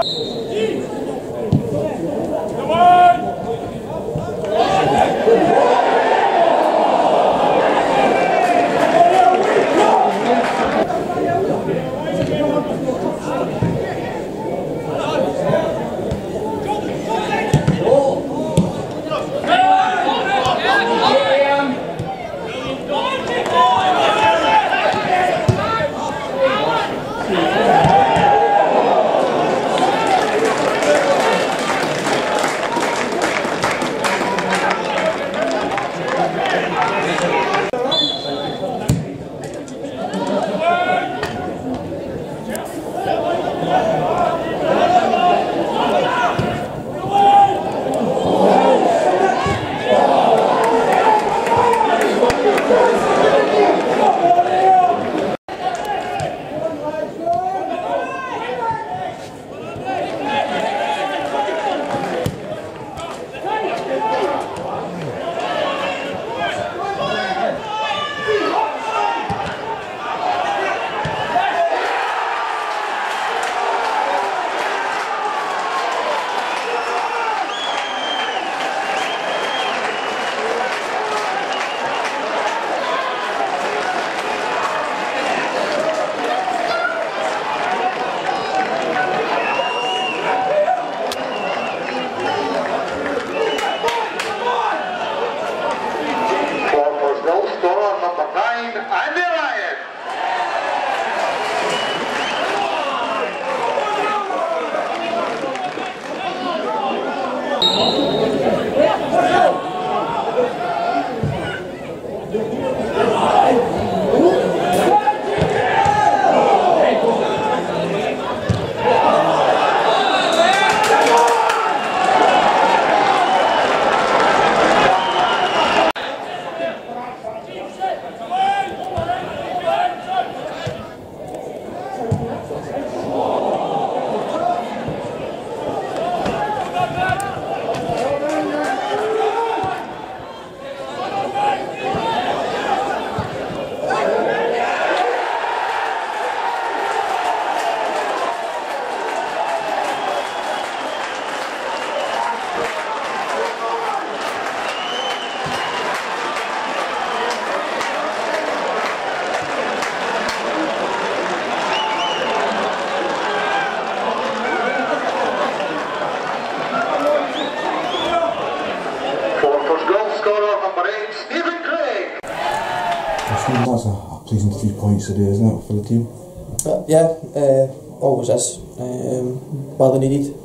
That's a pleasing 3 points today, isn't it, for the team? Yeah, always is. Badly needed.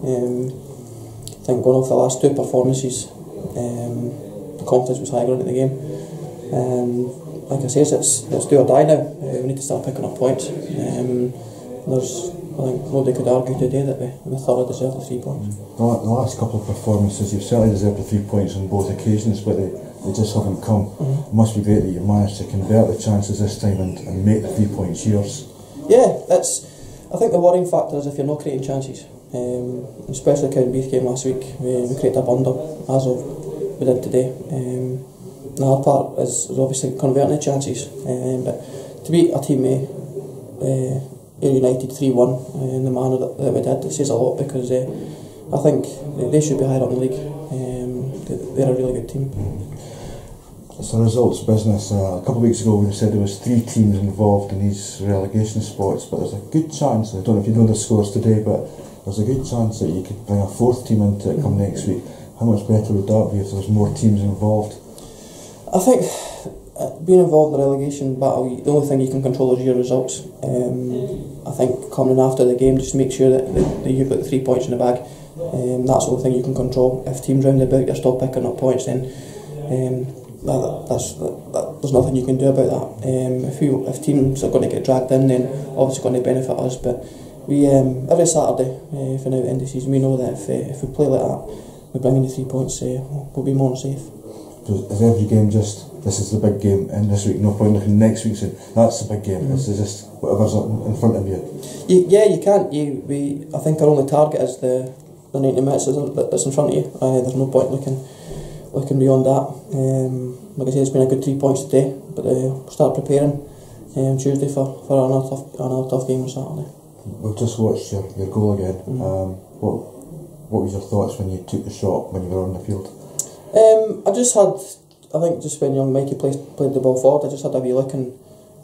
I think going off the last two performances, the confidence was high going into the game. Like I say, it's do or die now. We need to start picking up points. I think nobody could argue today that we thoroughly deserved the 3 points. The last couple of performances, you've certainly deserved the 3 points on both occasions, but they just haven't come. It must be great that you managed to convert the chances this time and make the 3 points yours. Yeah, I think the worrying factor is if you're not creating chances, especially the Cowdenbeath game last week. We created a bundle, as we did today. The hard part is obviously converting the chances, but to beat a team Ayr United 3-1 in the manner that we did, it says a lot, because I think they should be higher up in the league. They're a really good team. It's a results business. A couple of weeks ago we said there was 3 teams involved in these relegation spots, but there's a good chance, I don't know if you know the scores today, but there's a good chance that you could bring a 4th team into it come next week. How much better would that be if there was more teams involved? I think being involved in the relegation battle, the only thing you can control is your results. I think coming after the game, just make sure that you've got the 3 points in the bag. That's the only thing you can control. If teams round about you're still picking up points, then there's nothing you can do about that. If teams are going to get dragged in, then obviously going to benefit us. But we every Saturday for now at the end of the season, we know that if we play like that, we bring in the 3 points, we'll be more safe. Is every game just, this is the big game, and this week, no point looking next week saying that's the big game, this is just whatever's in front of you? Yeah, you can't. I think our only target is the 90 minutes that's in front of you. There's no point looking beyond that. Like I say, it's been a good 3 points today, but we'll start preparing Tuesday for another tough game on Saturday. We've just watched your goal again. What was your thoughts when you took the shot when you were on the field? I think just when young Mikey played the ball forward, I just had a wee look and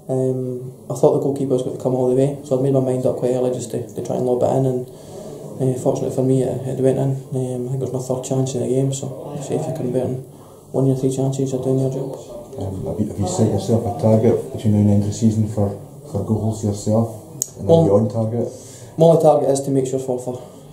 I thought the goalkeeper was going to come all the way, so I made my mind up quite early just to try and lob it in, and fortunately for me it went in. I think it was my third chance in the game, so say if you convert in 1 in 3 chances, you're doing your job. Have you set yourself a target between now and the end of the season for goals yourself, and then you're on target? My only target is to make sure for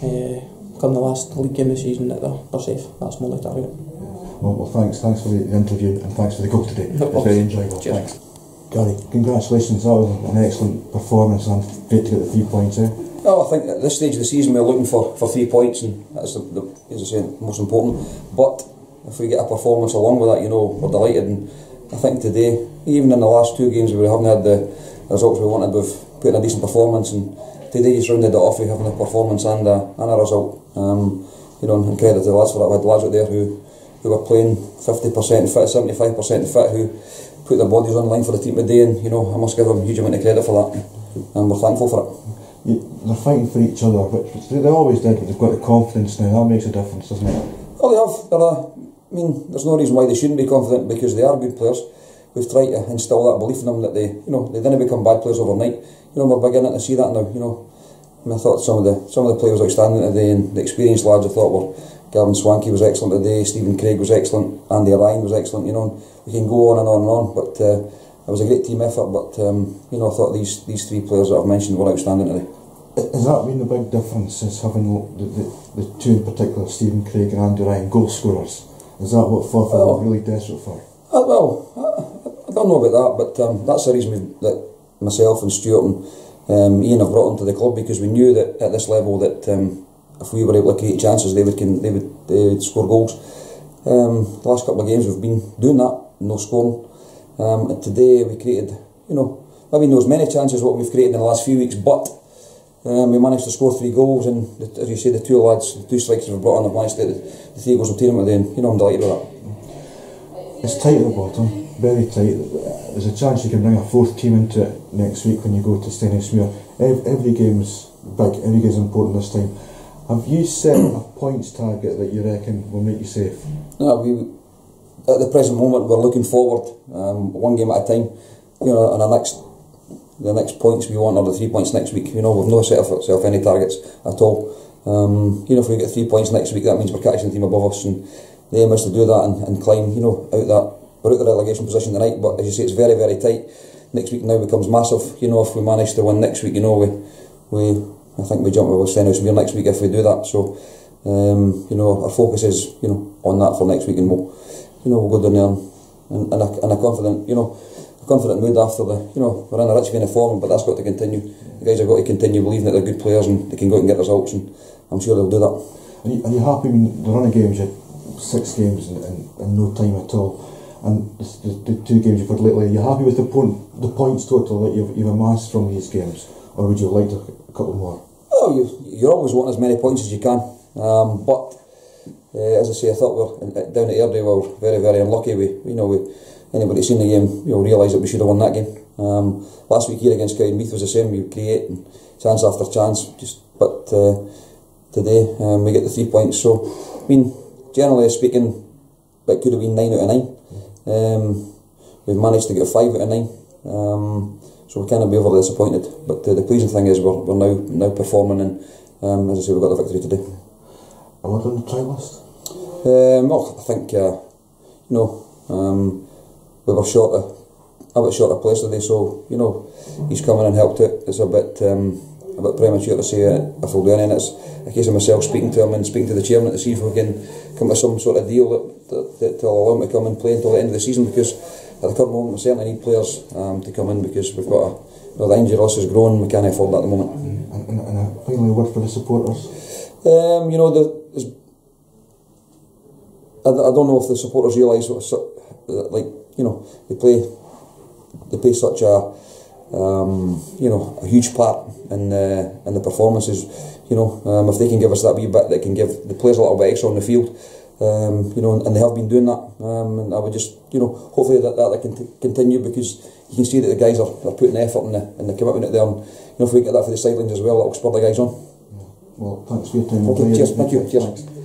come the last league game of the season that they're safe. That's my only target. Well, thanks for the interview and thanks for the goal today. It was very enjoyable. Cheers. Thanks. Gary, congratulations, that was an excellent performance and great to get the 3 points out. Well, I think at this stage of the season we're looking for 3 points, and that's as I say, most important. But if we get a performance along with that, we're delighted. And I think today, even in the last 2 games where we haven't had the results we wanted, we've put in a decent performance, and today just rounded it off with having a performance and a result. And credit to the lads for that. We had lads out there who were playing 50% fit, 75% fit, who put their bodies on the line for the team today, and I must give them a huge amount of credit for that, and we're thankful for it. They're fighting for each other, which they always did, but they've got the confidence now. That makes a difference, doesn't it? Well, they have. There's no reason why they shouldn't be confident, because they are good players. We've tried to instill that belief in them that they didn't become bad players overnight. We're beginning to see that now. And I thought some of the players outstanding today, and the experienced lads I thought were. Gavin Swankie was excellent today, Stephen Craig was excellent, Andy Ryan was excellent, and we can go on and on and on, but it was a great team effort, but I thought these 3 players that I've mentioned were outstanding today. Has that been the big difference, is having the 2 in particular, Stephen Craig and Andy Ryan, goal scorers? Is that what Forfar were really desperate for? I don't know about that, but that's the reason that myself and Stuart and Ian have brought them to the club, because we knew that at this level that if we were able to create chances, they would score goals. The last couple of games we've been doing that, no scoring. And today we created, maybe not as many chances as what we've created in the last few weeks, but we managed to score 3 goals, and as you say, the 2 lads, the 2 strikers we've brought on have managed to get the 3 goals of team today, and I'm delighted with that. It's tight at the bottom, very tight. There's a chance you can bring a 4th team into it next week when you go to Stenhousemuir. Every game's big, every game's important this time. Have you set a points target that you reckon will make you safe? No, at the present moment we're looking forward, 1 game at a time. And the next points we want are the 3 points next week. We've not set ourselves any targets at all. If we get 3 points next week, that means we're catching the team above us, and the aim is to do that and climb. We're out the relegation position tonight, but as you say, it's very, very tight. Next week now becomes massive. If we manage to win next week, I think we jump with Stenhousemuir next week if we do that. So, our focus is, on that for next week, and we'll go down there and a confident mood after we're in a rich vein of form, but that's got to continue. The guys have got to continue believing that they're good players and they can go out and get results, and I'm sure they'll do that. Are you happy? The run of games, you had 6 games in no time at all, and the 2 games you've had lately, are you happy with the points total that you've amassed from these games, or would you like a couple more? Oh, you always want as many points as you can, but as I say, I thought down at Airdrie we were very, very unlucky. Anybody seen the game, realised that we should have won that game. Last week here against Cowdenbeath was the same. We create chance after chance, but today we get the 3 points. So, generally speaking, it could have been 9 out of 9. We've managed to get 5 out of 9. So we cannot be overly disappointed, but the pleasing thing is we're now performing, and as I say, we got the victory today. A word on the try list? Well, I think we were a bit short of place today, so he's come in and helped it. It's a bit premature to say if we'll do anything. It's a case of myself speaking to him and speaking to the chairman to see if we can come to some sort of deal that will allow him to come and play until the end of the season, because at the current moment we certainly need players to come in, because we've got the injury list has grown, we can't afford that at the moment. And finally, a word for the supporters? I don't know if the supporters realise they play such a huge part in the performances. If they can give us that wee bit, that can give the players a little bit extra on the field. And they have been doing that, and I would just, hopefully that can continue, because you can see that the guys are putting effort and the commitment out there, and if we get that for the sidelines as well, that'll spur the guys on. Well, thanks for your time. Okay, cheers, thank you. Cheers. Thanks.